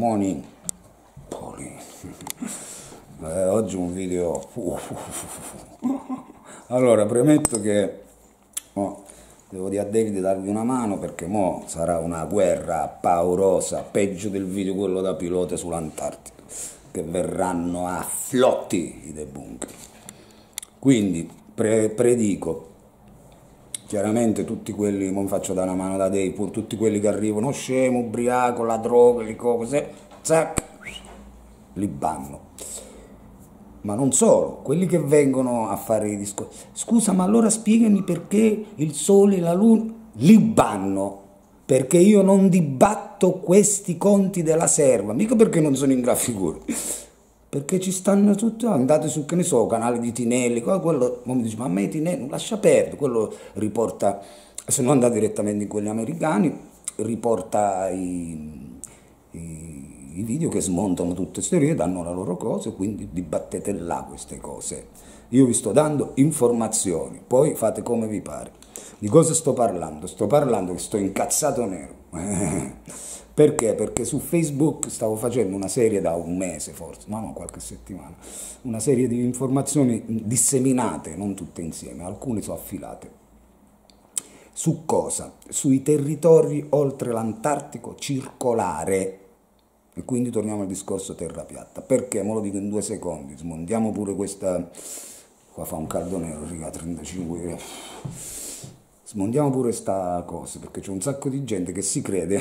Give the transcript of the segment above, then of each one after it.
Morning. Oggi un video. Allora, premetto che devo dire a David darvi una mano perché mo sarà una guerra paurosa, peggio del video quello da pilota sull'Antartide, che verranno a flotti i debunker. Quindi predico. Chiaramente tutti quelli, non faccio da una mano da Dave, tutti quelli che arrivano, scemo, ubriaco, la droga, le cose, zac, li banno. Ma non solo, quelli che vengono a fare i discorsi, scusa ma allora spiegami perché il sole e la luna, li banno, perché io non dibatto questi conti della serva, mica perché non sono in gran figura. Perché ci stanno tutti, andate su, che ne so, canale di Tinelli, quello, mi dice, ma a me Tinelli, lascia perdere, quello riporta, se no andate direttamente in quelli americani, riporta i video che smontano tutte queste teorie, danno la loro cosa, quindi dibattete là queste cose. Io vi sto dando informazioni, poi fate come vi pare. Di cosa sto parlando? Sto parlando che sto incazzato nero. Perché? Perché su Facebook stavo facendo una serie da un mese forse, no, qualche settimana, una serie di informazioni disseminate, non tutte insieme, alcune sono affilate. Su cosa? Sui territori oltre l'Antartico circolare. E quindi torniamo al discorso terra piatta. Perché? Me lo dico in 2 secondi, smontiamo pure questa, qua fa un caldo nero, riga, 35 smontiamo pure sta cosa, perché c'è un sacco di gente che si crede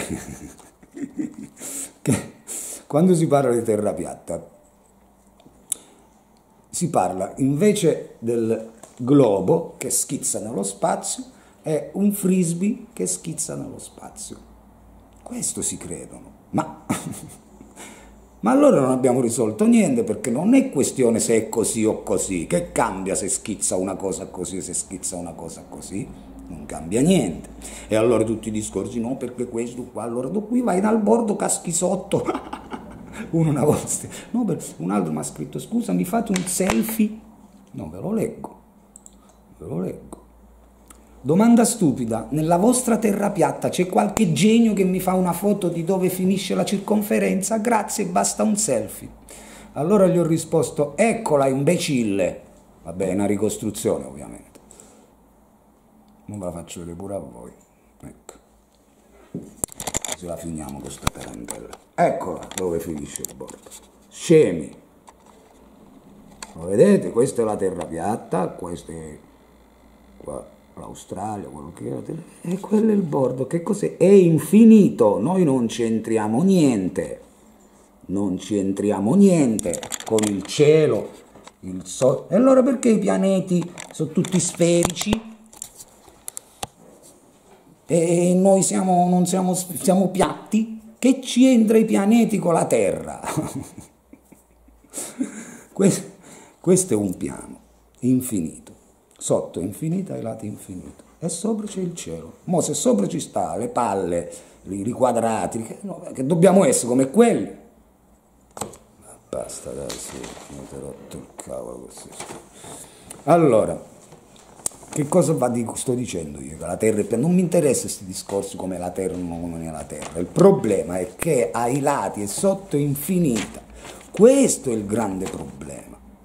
che quando si parla di terra piatta si parla invece del globo che schizza nello spazio e un frisbee che schizza nello spazio. Questo si credono, ma allora non abbiamo risolto niente, perché non è questione se è così o così, che cambia se schizza una cosa così o se schizza una cosa così, non cambia niente. E allora tutti i discorsi, no perché questo qua, allora tu qui vai dal bordo, caschi sotto. Uno una volta, no, un altro mi ha scritto, scusa mi fate un selfie? No, ve lo leggo. Domanda stupida, nella vostra terra piatta c'è qualche genio che mi fa una foto di dove finisce la circonferenza? Grazie, basta un selfie. Allora gli ho risposto, eccola imbecille. Vabbè, è una ricostruzione ovviamente. Non ve la faccio vedere pure a voi. Ecco. Così la finiamo questa tarantella. Eccola dove finisce il bordo. Scemi. Lo vedete? Questa è la terra piatta, questa è qua l'Australia, quello che è, e quello è il bordo. Che cos'è? È infinito, noi non c'entriamo niente, con il cielo, il sole. E allora perché i pianeti sono tutti sferici e noi siamo piatti? Che ci entra i pianeti con la Terra? Questo è un piano infinito. Sotto è infinita e ai lati infinito, e sopra c'è il cielo. Mo se sopra ci sta le palle, i riquadrati, che dobbiamo essere come quelli. Ma basta, dai, sì, mi ho rotto il cavolo così. Allora, che cosa sto dicendo io? Che la Terra è non mi interessa questi discorsi come la Terra o non è la Terra. Il problema è che ai lati e sotto è infinita. Questo è il grande problema.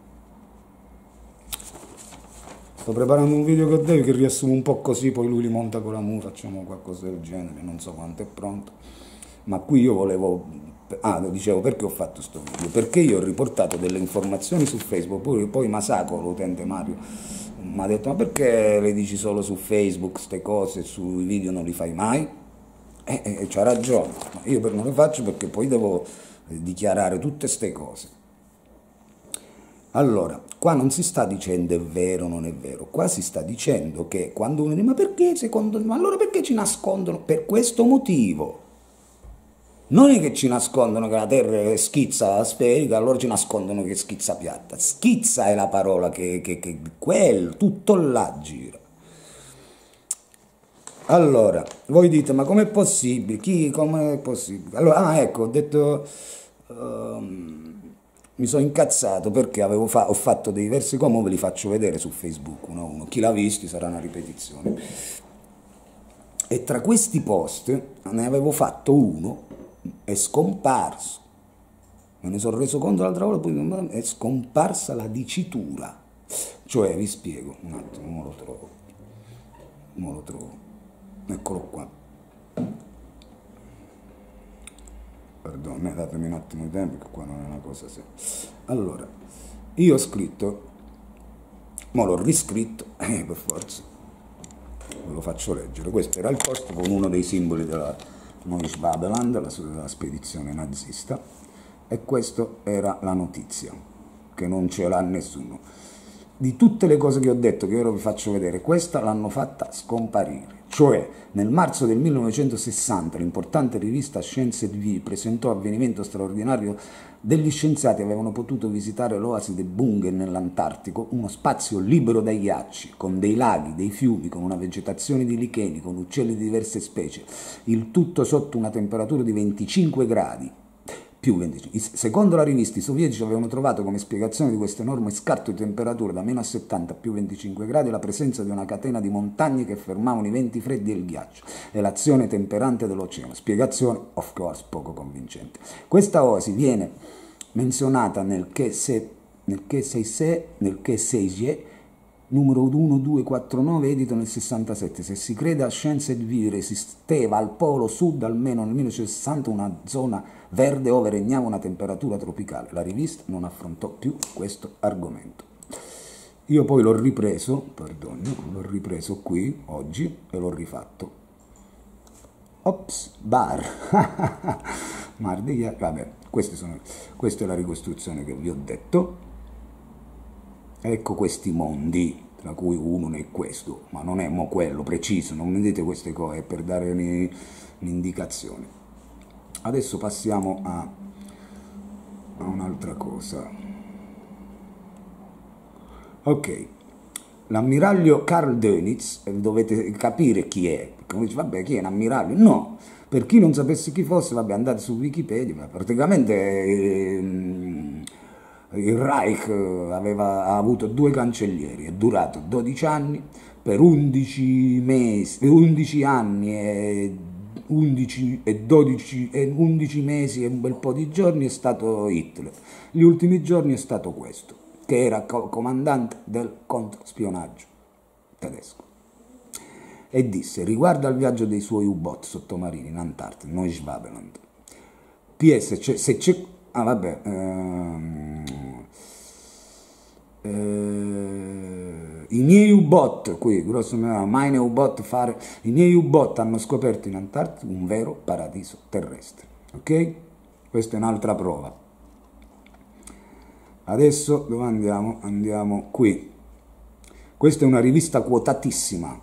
Sto preparando un video con Dave che riassumo un po' così, poi lui li monta con la mu, facciamo qualcosa del genere, non so quanto è pronto. Ma qui io volevo, dicevo perché ho fatto sto video, perché io ho riportato delle informazioni su Facebook, poi Masako, l'utente Mario, mi ha detto ma perché le dici solo su Facebook queste cose, sui video non li fai mai? E c'ha ragione, ma io non le faccio perché poi devo dichiarare tutte queste cose. Allora, qua non si sta dicendo è vero o non è vero, qua si sta dicendo che quando uno dice ma perché secondo me, allora perché ci nascondono? Per questo motivo. Non è che ci nascondono che la Terra è schizza sferica, allora ci nascondono che è schizza piatta. Schizza è la parola che tutto là gira. Allora, voi dite ma com'è possibile? Com'è possibile? Allora, ecco, ho detto... mi sono incazzato perché ho fatto dei versi come ve li faccio vedere su Facebook uno a uno. Chi l'ha visto sarà una ripetizione. E tra questi post ne avevo fatto uno, è scomparso. me ne sono reso conto l'altra volta, poi è scomparsa la dicitura. Cioè, vi spiego un attimo, mo lo trovo, eccolo qua. Perdone, datemi un attimo di tempo, che qua non è una cosa seria. Allora, io ho scritto, mo l'ho riscritto, per forza, ve lo faccio leggere. Questo era il post con uno dei simboli della Neuschwabenland, la spedizione nazista, e questa era la notizia, che non ce l'ha nessuno. Di tutte le cose che ho detto, che ora vi faccio vedere, questa l'hanno fatta scomparire. Cioè, nel marzo del 1960 l'importante rivista Scienze Vie presentò avvenimento straordinario. Degli scienziati avevano potuto visitare l'oasi del Bungen nell'Antartico, uno spazio libero dai ghiacci, con dei laghi, dei fiumi, con una vegetazione di licheni, con uccelli di diverse specie, il tutto sotto una temperatura di 25 gradi. Più 25. Secondo la rivista, i sovietici avevano trovato come spiegazione di questo enorme scarto di temperatura da meno 70 a più 25 gradi la presenza di una catena di montagne che fermavano i venti freddi e il ghiaccio e l'azione temperante dell'oceano. Spiegazione, of course, poco convincente. Questa oasi viene menzionata nel Che-Seije, numero 1249, edito nel 67. Se si crede a Scienze Vie, esisteva al polo sud almeno nel 1960 una zona verde dove regnava una temperatura tropicale. La rivista non affrontò più questo argomento. Io poi l'ho ripreso qui oggi e l'ho rifatto. Ops, bar. Mar di ghiaccio. Vabbè, questa è la ricostruzione che vi ho detto. Ecco questi mondi, tra cui uno è questo, ma non è mo quello preciso, non mi dite queste cose, è per dare un'indicazione. Adesso passiamo a un'altra cosa. Ok, l'ammiraglio Karl Dönitz, dovete capire chi è, perché uno dice, vabbè, chi è un ammiraglio? No, per chi non sapesse chi fosse, vabbè, andate su Wikipedia, praticamente il Reich ha avuto 2 cancellieri, è durato 12 anni, per 11 anni e 11 mesi e un bel po' di giorni è stato Hitler. Gli ultimi giorni è stato questo, che era comandante del controspionaggio tedesco. E disse, riguardo al viaggio dei suoi U-Boot sottomarini in Antartide, Neuschwabenland, PS, se c'è... Ah, vabbè, i miei U-Boot, qui, grosso modo, meine U-Boot fare, i miei U-Boot hanno scoperto in Antartide un vero paradiso terrestre, ok? Questa è un'altra prova. Adesso dove andiamo? Andiamo qui. Questa è una rivista quotatissima,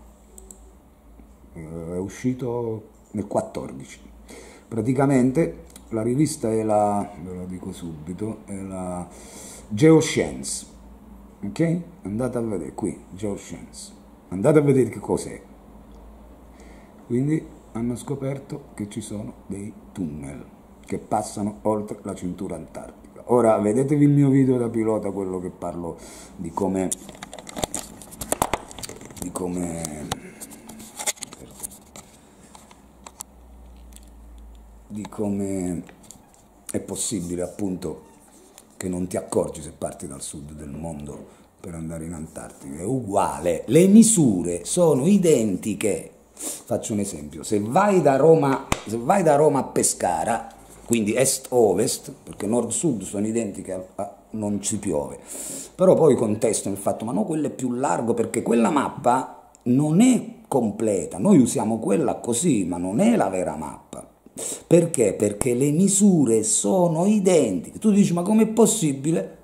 è uscito nel 14. Praticamente la rivista è ve lo dico subito, è la Geoscience, ok? Andate a vedere qui, Geoscience, andate a vedere che cos'è. Quindi hanno scoperto che ci sono dei tunnel che passano oltre la cintura antartica. Ora vedetevi il mio video da pilota, quello che parlo di come è possibile appunto che non ti accorgi se parti dal sud del mondo per andare in Antartica. È uguale, le misure sono identiche. Faccio un esempio, se vai da Roma a Pescara, quindi est-ovest, perché nord-sud sono identiche, non ci piove, però poi contestano il fatto, ma no, quello è più largo, perché quella mappa non è completa, noi usiamo quella così, ma non è la vera mappa. Perché? Perché le misure sono identiche. Tu dici, ma com'è possibile?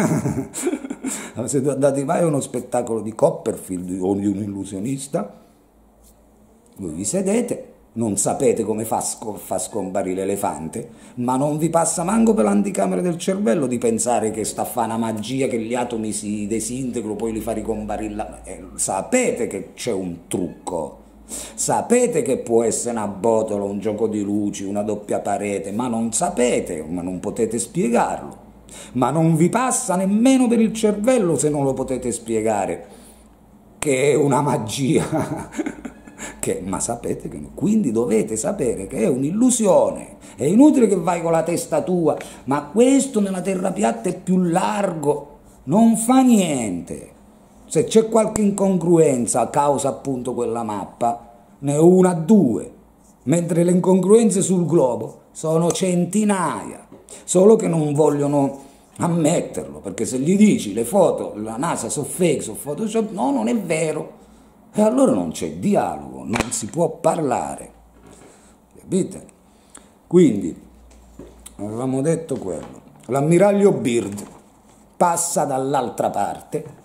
Se vai a uno spettacolo di Copperfield o di un illusionista, voi vi sedete, non sapete come fa scomparire l'elefante, ma non vi passa manco per l'anticamera del cervello di pensare che sta a fare una magia, che gli atomi si disintegrano, poi li fa ricomparire. Sapete che c'è un trucco. Sapete che può essere una botola, un gioco di luci, una doppia parete, ma non sapete, ma non potete spiegarlo. Ma non vi passa nemmeno per il cervello, se non lo potete spiegare, che è una magia ma sapete che no. Quindi dovete sapere che è un'illusione, è inutile che vai con la testa tua, ma questo nella terra piatta è più largo, non fa niente. Se c'è qualche incongruenza a causa appunto quella mappa, ne è una, due, mentre le incongruenze sul globo sono centinaia, solo che non vogliono ammetterlo, perché se gli dici le foto, la NASA sono fake, sono Photoshop, no, non è vero, e allora non c'è dialogo, non si può parlare, capite? Quindi, avevamo detto quello, l'ammiraglio Byrd passa dall'altra parte,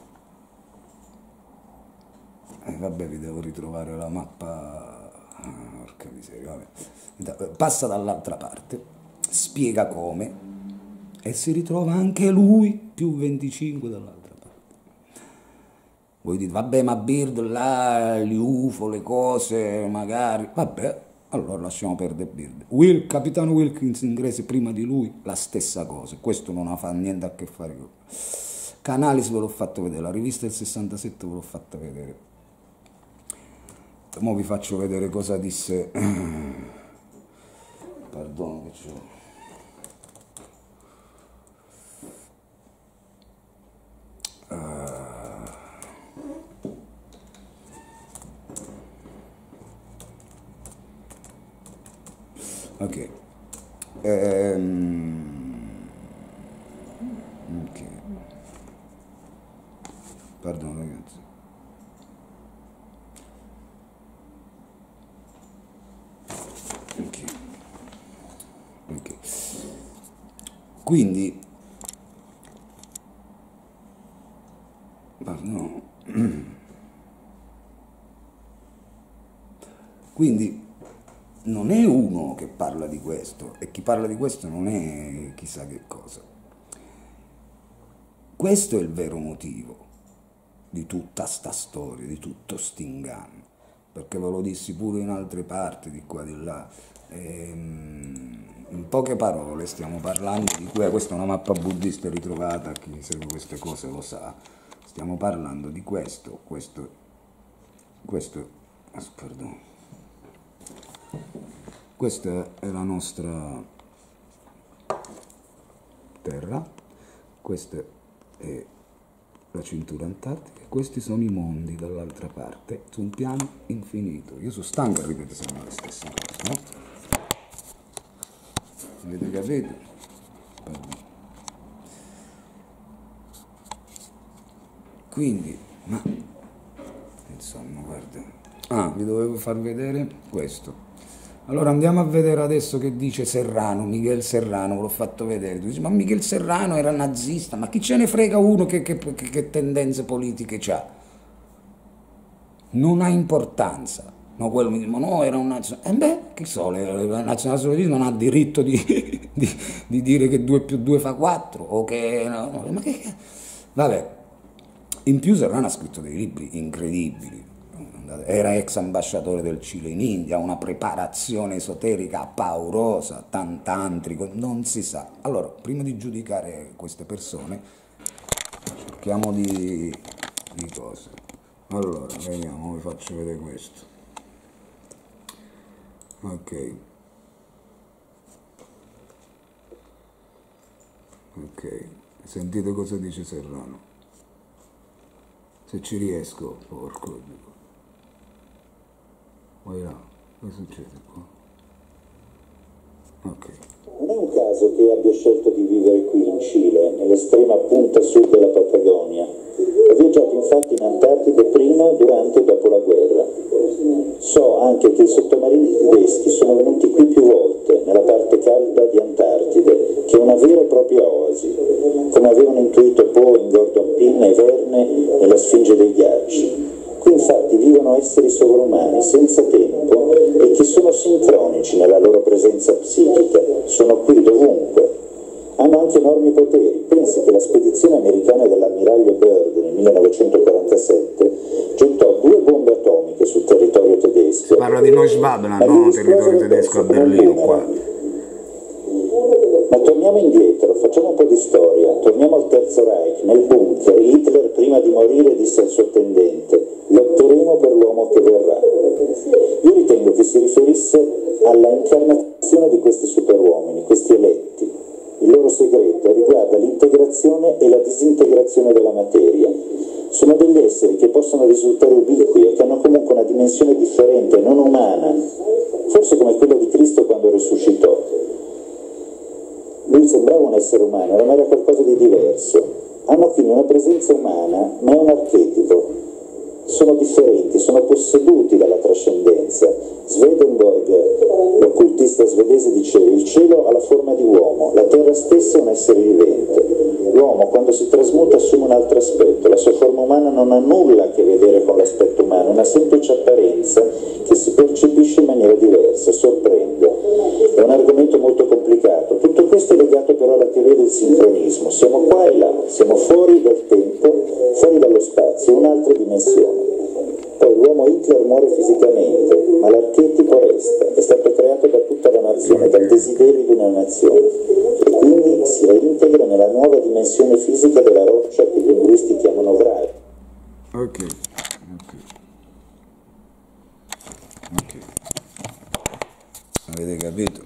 vabbè vi devo ritrovare la mappa, porca miseria, vabbè. Passa dall'altra parte, spiega come, e si ritrova anche lui più 25 dall'altra parte. Voi dite, vabbè, ma Byrd là, gli UFO, le cose, magari, vabbè, allora lasciamo perdere Byrd. Capitano Wilkins inglese prima di lui, la stessa cosa, questo non ha niente a che fare con... Canalis ve l'ho fatto vedere, la rivista del 67 ve l'ho fatta vedere. Ora vi faccio vedere cosa disse, perdono che c'ho. Ok. Ok. Perdono ragazzi. Ok. Ok. Quindi no. Quindi non è uno che parla di questo, e chi parla di questo non è chissà che cosa. Questo è il vero motivo di tutta sta storia, di tutto st'inganno, perché ve lo dissi pure in altre parti, di qua e di là. In poche parole stiamo parlando di questa è una mappa buddista ritrovata, chi segue queste cose lo sa. Stiamo parlando di questo, pardon. Questa è la nostra terra, questa è la cintura antartica, questi sono i mondi dall'altra parte, su un piano infinito. Io sono stanco a ripetere sempre le stesse cose, no? Avete capito? Pardon. Quindi, ma insomma, guarda, vi dovevo far vedere questo. Allora andiamo a vedere adesso che dice Serrano, Miguel Serrano, ve l'ho fatto vedere. Tu dici, ma Miguel Serrano era nazista, ma chi ce ne frega uno che tendenze politiche c'ha? Non ha importanza. No, quello mi dice, ma no, era un nazionale. Che so, il nazionalsocialismo non ha diritto di dire che 2 più 2 fa 4, o che... No, ma che... Vabbè. In più Serrano ha scritto dei libri incredibili, era ex ambasciatore del Cile in India, una preparazione esoterica paurosa, tantrico, non si sa. Allora, prima di giudicare queste persone, cerchiamo di cose. Allora, vediamo, vi faccio vedere questo. Ok. Ok, sentite cosa dice Serrano. Se ci riesco, porco Dio. Vai là, cosa succede qua? Ok. Non è un caso che abbia scelto di vivere qui in Cile, nell'estrema punta sud della Patagonia. Ho viaggiato infatti in Antartide prima, durante e dopo la guerra. So anche che i sottomarini tedeschi sono venuti qui più volte, nella parte calda di Antartide, che è una vera e propria oasi, come avevano intuito Boeing, Gordon Pym e Verne nella Sfinge dei ghiacci. Qui infatti vivono esseri sovrumani, senza tempo, e che sono sincronici nella loro presenza psichica, sono qui dovunque. Hanno anche enormi poteri. Pensi che la spedizione americana dell'ammiraglio Byrd nel 1947 gettò 2 bombe atomiche sul territorio tedesco. Parla di Neuschwaben, no, territorio tedesco a Berlino qua. Ma torniamo indietro, facciamo un po' di storia. Torniamo al Terzo Reich, nel bunker. Hitler prima di morire disse al suo attendente: lotteremo per l'uomo che verrà. Io ritengo che si riferisse alla incarnazione di questi superuomini, questi eletti. Il loro segreto riguarda l'integrazione e la disintegrazione della materia. Sono degli esseri che possono risultare ubiqui e che hanno comunque una dimensione differente, non umana, forse come quella di Cristo quando risuscitò. Lui sembrava un essere umano, ma era qualcosa di diverso. Hanno quindi una presenza umana, ma è un archetipo. Sono differenti, sono posseduti dalla trascendenza. Swedenborg, l'occultista svedese, diceva: il cielo ha la forma di uomo, la terra stessa è un essere vivente. L'uomo, quando si trasmuta, assume un altro aspetto. La sua forma umana non ha nulla a che vedere con l'aspetto umano, è una semplice apparenza che si percepisce in maniera diversa, sorprende. È un argomento molto complicato. Tutto questo è legato però alla teoria del sincronismo. Siamo qua e là, siamo fuori dal tempo, fuori dallo spazio, in un'altra dimensione. Poi l'uomo Hitler muore fisicamente, ma l'archetipo resta, è stato creato da tutta la nazione, dal desiderio di una nazione, e quindi si reintegra nella nuova dimensione fisica della roccia che i linguisti chiamano Vrae. Ok. Avete capito?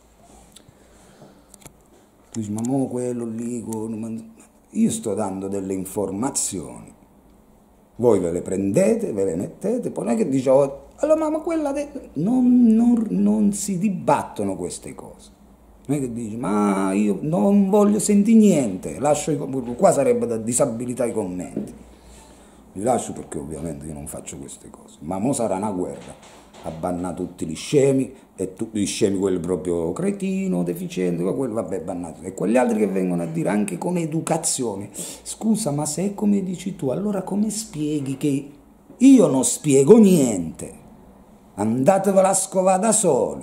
Tu dici, ma mo quello lì, io sto dando delle informazioni. Voi ve le prendete, ve le mettete, poi non è che dice, oh, allora ma quella non si dibattono queste cose. Non è che dici, ma io non voglio sentire niente, lascio qua sarebbe da disabilità i commenti. Li lascio perché ovviamente io non faccio queste cose. Ma mo sarà una guerra. Abbanna tutti gli scemi, e tutti gli scemi, quelli proprio cretino, deficiente, quelli vabbè bannati. E quegli altri che vengono a dire anche con educazione, scusa, ma se è come dici tu, allora come spieghi che io non spiego niente? Andatevela a scovare da soli.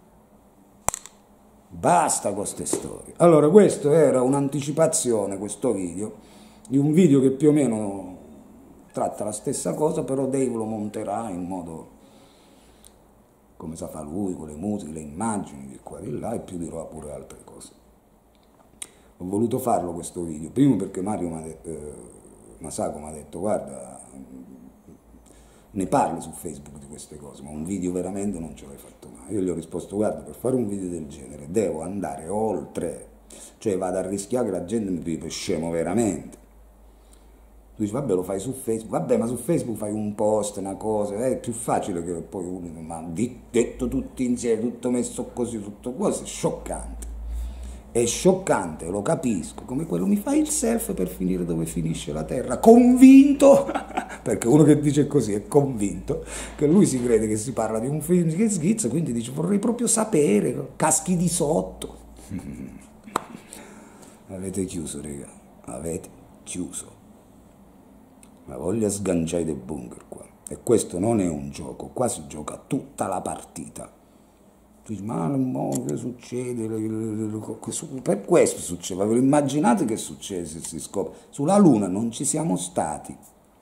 Basta con queste storie. Allora, questo era un'anticipazione, questo video, di un video che più o meno tratta la stessa cosa, però Dave lo monterà in modo come sa fa lui, con le musiche, le immagini di qua e di là, e più dirò pure altre cose. Ho voluto farlo questo video, primo perché Mario Masako mi ha detto, guarda, ne parli su Facebook di queste cose, ma un video veramente non ce l'hai fatto mai. Io gli ho risposto, guarda, per fare un video del genere devo andare oltre, cioè vado a rischiare che la gente mi dica scemo veramente. Tu dici, vabbè, lo fai su Facebook, vabbè, ma su Facebook fai un post, una cosa, è più facile che poi uno, ma detto tutti insieme, tutto messo così, tutto così, è scioccante, lo capisco, come quello, mi fai il selfie per finire dove finisce la terra, convinto, perché uno che dice così è convinto, che lui si crede che si parla di un film che schizza, quindi dice, vorrei proprio sapere, caschi di sotto. Avete chiuso, raga, avete chiuso. La voglia sganciare del bunker qua. E questo non è un gioco, qua si gioca tutta la partita. Tu dici, ma che succede? Per questo succede, ma immaginate che succede se si scopre? Sulla Luna non ci siamo stati.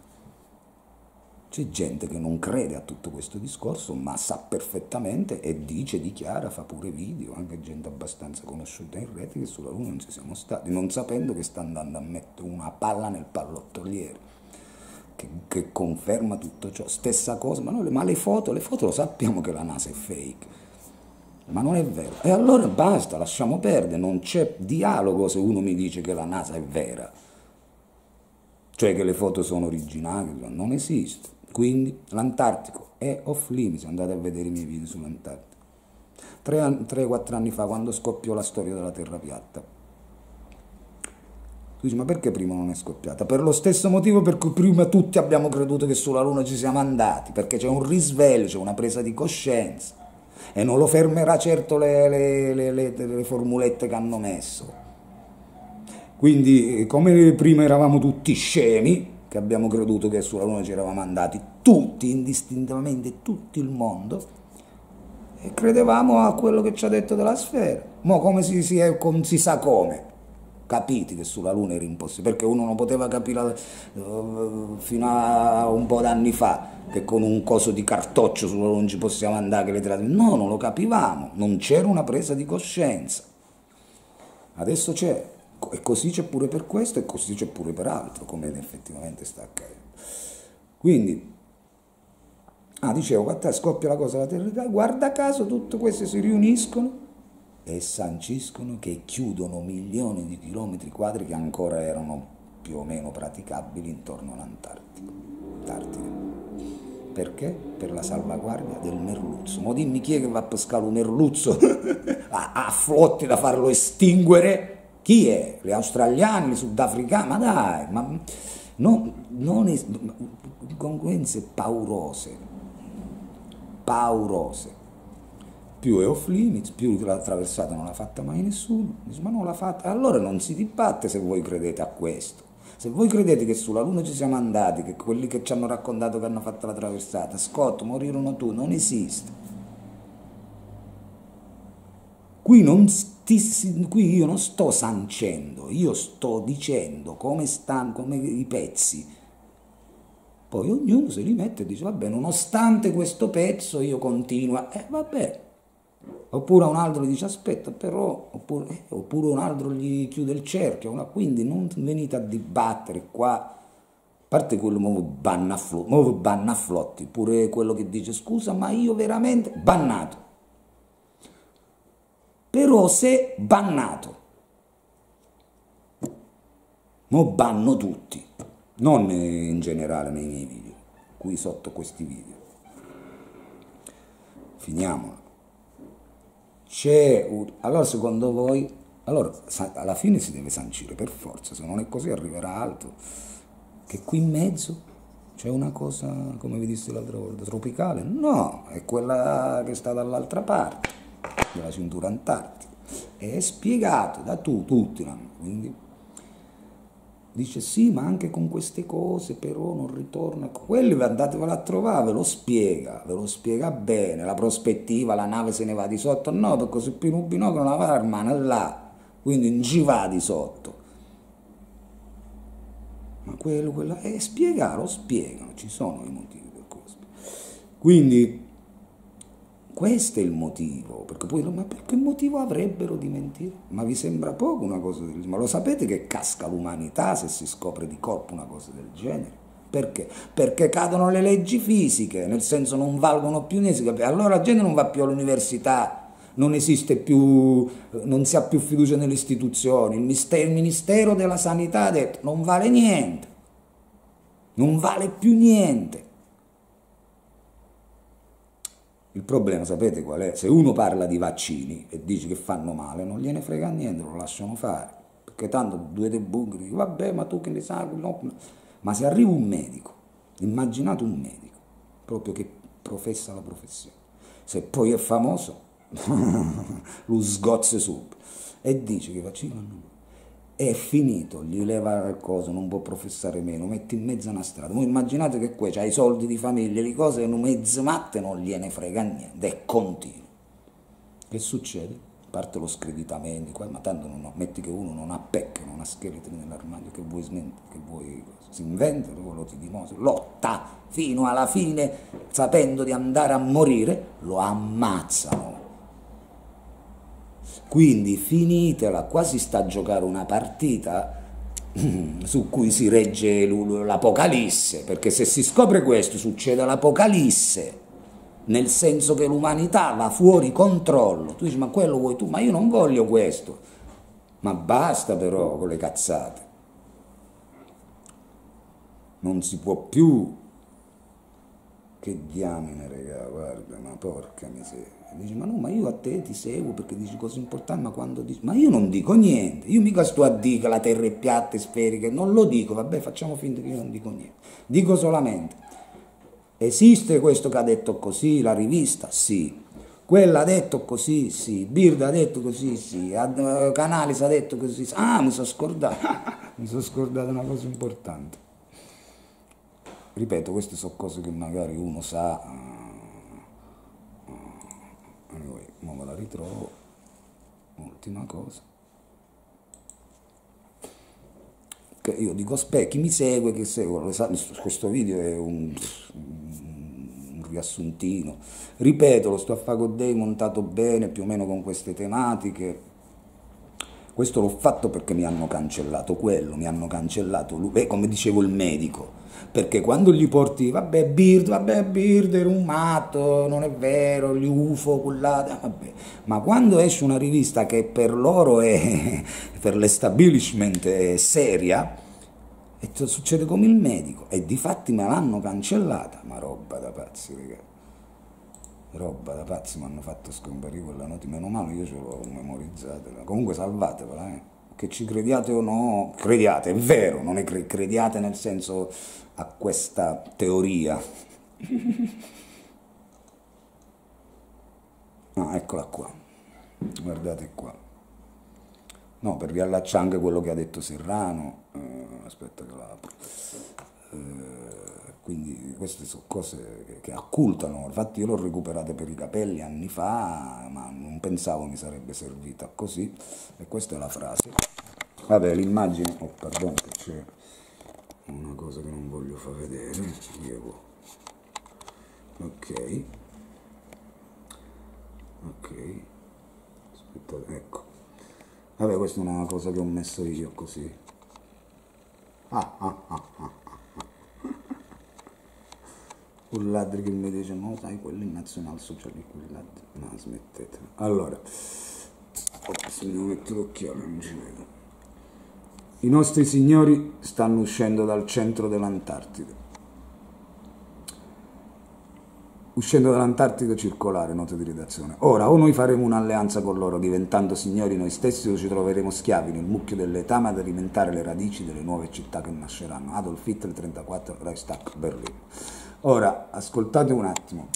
C'è gente che non crede a tutto questo discorso, ma sa perfettamente e dice, dichiara, fa pure video, anche gente abbastanza conosciuta in rete, che sulla Luna non ci siamo stati, non sapendo che sta andando a mettere una palla nel pallottoliere. Che conferma tutto ciò, stessa cosa, ma le foto lo sappiamo che la NASA è fake, ma non è vero, e allora basta, lasciamo perdere, non c'è dialogo se uno mi dice che la NASA è vera, cioè che le foto sono originali, non esiste. Quindi l'Antartico è off limits, andate a vedere i miei video sull'Antartico, 3-4 anni fa, quando scoppiò la storia della terra piatta. Tu dici, ma perché prima non è scoppiata? Per lo stesso motivo per cui prima tutti abbiamo creduto che sulla Luna ci siamo andati, perché c'è un risveglio, c'è una presa di coscienza, e non lo fermerà certo le formulette che hanno messo. Quindi, come prima eravamo tutti scemi, che abbiamo creduto che sulla Luna ci eravamo andati, tutti, indistintamente, tutto il mondo, e credevamo a quello che ci ha detto della sfera. Ma come si sa come? Capiti che sulla Luna era impossibile, perché uno non poteva capire fino a un po' d'anni fa che con un coso di cartoccio sulla Luna non ci possiamo andare, no, non lo capivamo, non c'era una presa di coscienza. Adesso c'è, e così c'è pure per questo, e così c'è pure per altro, come effettivamente sta accadendo. Quindi Ah, dicevo, qua scoppia la cosa della terra, guarda caso tutte queste si riuniscono e sanciscono che chiudono milioni di chilometri quadri che ancora erano più o meno praticabili intorno all'Antartica. Perché? Per la salvaguardia del merluzzo. Ma dimmi chi è che va a pescare un merluzzo a flotti da farlo estinguere? Chi è? Gli australiani, i sudafricani? Ma dai, ma no, non es- incongruenze paurose, paurose. Più è off limits, più la traversata non l'ha fatta mai nessuno. Dice, ma non l'ha fatta. Allora non si dibatte se voi credete a questo. Se voi credete che sulla Luna ci siamo andati, che quelli che ci hanno raccontato che hanno fatto la traversata, Scott, morirono tu, non esiste. Qui io non sto sancendo, io sto dicendo come stanno, come i pezzi. Poi ognuno se li mette e dice, vabbè, nonostante questo pezzo io continuo, vabbè. Oppure a un altro gli dice, aspetta, però, oppure un altro gli chiude il cerchio. Quindi non venite a dibattere qua, a parte quello nuovo banna a flotti, pure quello che dice, scusa, ma io veramente, bannato. Però se bannato, mo banno tutti, non in generale nei miei video, qui sotto questi video. Finiamola. Allora secondo voi, allora alla fine si deve sancire per forza, se non è così arriverà altro, che qui in mezzo c'è una cosa, come vi dissi l'altra volta, tropicale? No, è quella che sta dall'altra parte della cintura antartica, è spiegato da tutti, quindi dice sì, ma anche con queste cose però non ritorna. Quelli andatevela a trovare, ve lo spiega bene, la prospettiva, la nave se ne va di sotto, no, perché se più un binocolo la va la mano là, quindi non ci va di sotto. Ma quello, lo spiegano, ci sono i motivi per questo. Quindi questo è il motivo, perché poi, ma per che motivo avrebbero di mentire? Ma vi sembra poco una cosa del genere? Ma lo sapete che casca l'umanità se si scopre di colpo una cosa del genere? Perché? Perché cadono le leggi fisiche, nel senso non valgono più niente, allora la gente non va più all'università, non esiste più, non si ha più fiducia nelle istituzioni, il Ministero della Sanità ha detto non vale niente, non vale più niente. Il problema, sapete qual è? Se uno parla di vaccini e dice che fanno male, non gliene frega niente, lo lasciano fare. Perché tanto due dei buchi dicono, vabbè, ma tu che ne sai? No. Ma se arriva un medico, immaginate un medico, proprio che professa la professione, se poi è famoso, lo sgozze subito, e dice che i vaccini fanno male. È finito, gli leva qualcosa, non può professare meno, metti in mezzo a una strada. Voi immaginate che qua c'ha i soldi di famiglia, le cose che mezze matte non gliene frega niente, è continuo. Che succede? A parte lo screditamento, ma tanto metti che uno non ha pecche, non ha scheletri nell'armadio, che vuoi smentire, che vuoi si inventa, lo ti dimostra, lotta fino alla fine, sapendo di andare a morire, lo ammazzano. Quindi finitela, qua si sta a giocare una partita su cui si regge l'Apocalisse, perché se si scopre questo succede l'Apocalisse, nel senso che l'umanità va fuori controllo. Tu dici, ma quello vuoi tu? Ma io non voglio questo. Ma basta però con le cazzate. Non si può più. Che diamine, raga, guarda, ma porca miseria. Dici, ma no, ma io a te ti seguo perché dici cose importanti, ma quando dici... Ma io non dico niente, io mica sto a dire che la terra è piatta e sferica, non lo dico, vabbè, facciamo finta che io non dico niente. Dico solamente, esiste questo che ha detto così, la rivista? Sì. Quella ha detto così? Sì. Birda ha detto così? Sì. Canalis ha detto così? Sì. Ah, mi sono scordato, mi sono scordato una cosa importante. Ripeto, queste sono cose che magari uno sa, ora me la ritrovo, ultima cosa, che io dico, aspetta, chi mi segue, che segue, questo video è un riassuntino, ripeto, lo sto a fare con dei montato bene, più o meno con queste tematiche, Questo l'ho fatto perché mi hanno cancellato quello, mi hanno cancellato lui, come dicevo il medico, perché quando gli porti, vabbè Bird era un matto, non è vero, gli UFO, quella, vabbè, ma quando esce una rivista che per loro è, per l'establishment è seria, e succede come il medico, e difatti me l'hanno cancellata, ma roba da pazzi, ragazzi. Roba da pazzi, mi hanno fatto scomparire quella notte, meno male io ce l'ho memorizzata, comunque salvatevela, che ci crediate o no, crediate, è vero, non è crediate nel senso a questa teoria. Ah, eccola qua, guardate qua, no, per riallacciare anche quello che ha detto Serrano, aspetta che l'apro. Quindi queste sono cose che occultano, infatti io l'ho recuperata per i capelli anni fa, ma non pensavo mi sarebbe servita così, e questa è la frase. Vabbè, l'immagine, oh perdono che c'è una cosa che non voglio far vedere, ok, aspettate, ecco, vabbè questa è una cosa che ho messo io così, un ladro che mi dice no sai quelli nazionalsocialisti, quei ladri, ma smettete. Allora, se mi metto l'occhiale non ci vedo. I nostri signori stanno uscendo dal centro dell'Antartide, uscendo dall'Antartide circolare, nota di redazione. Ora o noi faremo un'alleanza con loro diventando signori noi stessi, o ci troveremo schiavi nel mucchio dell'età ad alimentare le radici delle nuove città che nasceranno. Adolf Hitler 34, Reichstag, Berlino. Ora, ascoltate un attimo.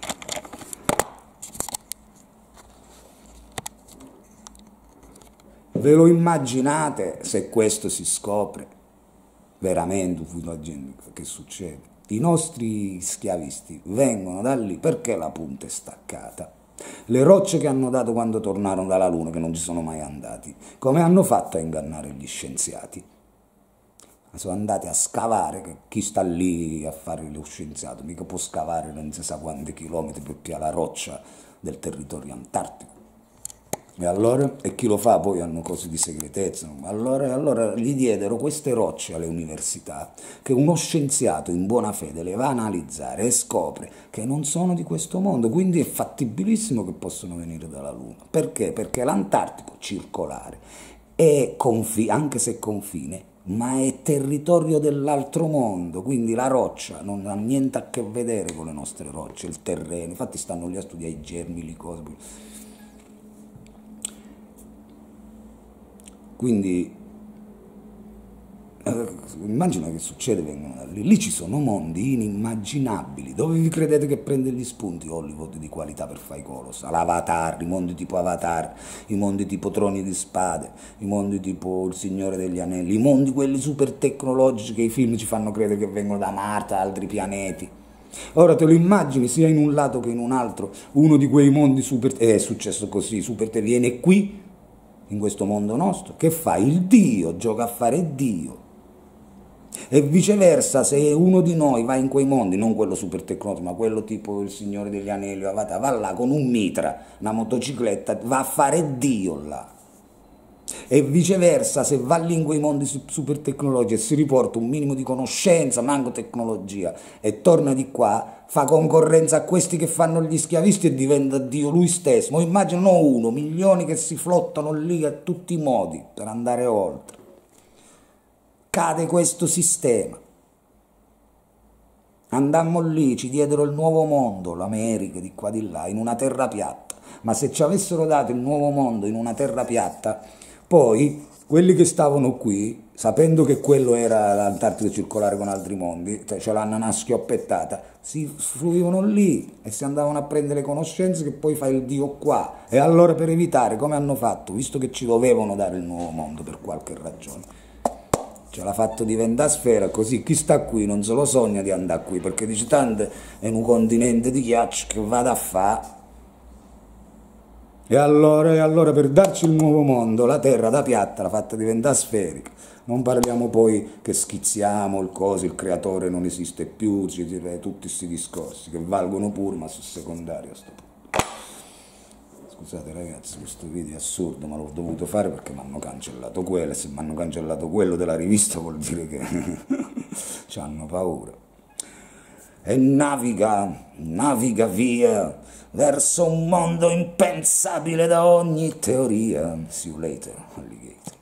Ve lo immaginate se questo si scopre? Veramente, che succede? I nostri schiavisti vengono da lì perché la punta è staccata. Le rocce che hanno dato quando tornarono dalla Luna, che non ci sono mai andati, come hanno fatto a ingannare gli scienziati? Sono andati a scavare, che chi sta lì a fare lo scienziato mica può scavare non si sa quanti chilometri per più la roccia del territorio antartico. E allora, e chi lo fa poi hanno cose di segretezza. Allora gli diedero queste rocce alle università, che uno scienziato in buona fede le va a analizzare e scopre che non sono di questo mondo, quindi è fattibilissimo che possono venire dalla Luna. Perché? Perché l'Antartico circolare è anche se confine, ma è territorio dell'altro mondo, quindi la roccia non ha niente a che vedere con le nostre rocce, il terreno, infatti stanno lì a studiare i germi, le cose. Quindi immagino che succede, vengono da lì ci sono mondi inimmaginabili. Dove vi credete che prende gli spunti Hollywood di qualità per fare i colos? L'Avatar, i mondi tipo Avatar, i mondi tipo Troni di Spade, i mondi tipo Il Signore degli Anelli, i mondi quelli super tecnologici che i film ci fanno credere che vengono da Marte, altri pianeti. Ora te lo immagini sia in un lato che in un altro, uno di quei mondi super, è successo così, super te viene qui in questo mondo nostro, che fa? Il Dio, gioca a fare Dio. E viceversa, se uno di noi va in quei mondi, non quello super tecnologico, ma quello tipo Il Signore degli Anelli, va là con un mitra, una motocicletta, va a fare Dio là. E viceversa, se va lì in quei mondi super tecnologici e si riporta un minimo di conoscenza, manco tecnologia, e torna di qua, fa concorrenza a questi che fanno gli schiavisti e diventa Dio lui stesso. Ma immagino non uno, milioni che si flottano lì a tutti i modi per andare oltre. Cade questo sistema. Andammo lì, ci diedero il nuovo mondo, l'America, di qua di là, in una terra piatta. Ma se ci avessero dato il nuovo mondo in una terra piatta, poi quelli che stavano qui, sapendo che quello era l'Antartide circolare con altri mondi, ce l'hanno una schioppettata, si fluivano lì e si andavano a prendere conoscenze che poi fa il Dio qua. E allora per evitare, come hanno fatto, visto che ci dovevano dare il nuovo mondo per qualche ragione, ce l'ha fatto diventare sfera, così chi sta qui non se lo sogna di andare qui, perché dice tanto è un continente di ghiaccio che vado a fare. E allora per darci il nuovo mondo, la terra da piatta l'ha fatta diventare sferica. Non parliamo poi che schizziamo il coso, il creatore non esiste più, tutti questi discorsi che valgono pure ma sono secondari a sto punto. scusate ragazzi, questo video è assurdo, ma l'ho dovuto fare perché mi hanno cancellato quello, e se mi hanno cancellato quello della rivista vuol dire che ci hanno paura. E naviga via verso un mondo impensabile da ogni teoria. See you later, alligator.